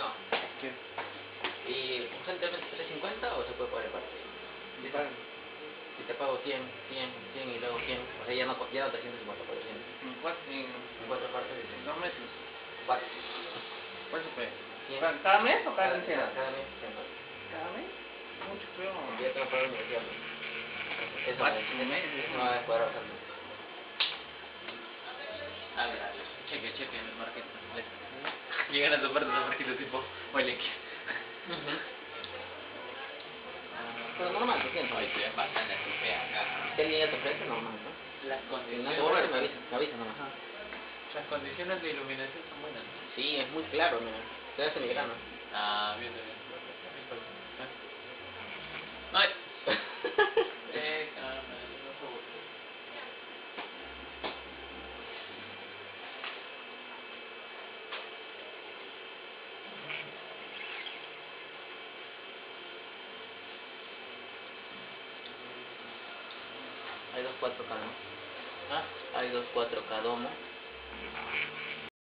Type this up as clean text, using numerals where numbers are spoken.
no. ¿Qué? ¿Y urgentemente 350 o se puede pagar el parte? ¿Qué pagan? Si te pago 100 y luego 100, o sea, ya no 350, 400. En 4 partes de 100. 2 meses. 4. ¿Cuál se puede? 100. ¿Cada mes o cada quincena? Cada mes 100 partes. ¿Cada mes? Mucho peor. Porque ya tengo que pagar la universidad. Eso Un mes. no va a cuadrar bastante. A ver, cheque el market. Llegan a tu parte de market tipo, oye, ¿qué? Pero normal, 200. Oye, estoy bastante estupea acá. ¿Qué línea te ofrece? Normal, ¿no? Las Si no condiciones, te borras, me avisas nomás. las condiciones de iluminación son buenas. Sí, es muy claro, mira. Te das filigrana. Ah, bien. ¡Ay! Déjame, no puedo. Hay dos 4K, ¿no? ¿Ah? Hay dos 4K domo.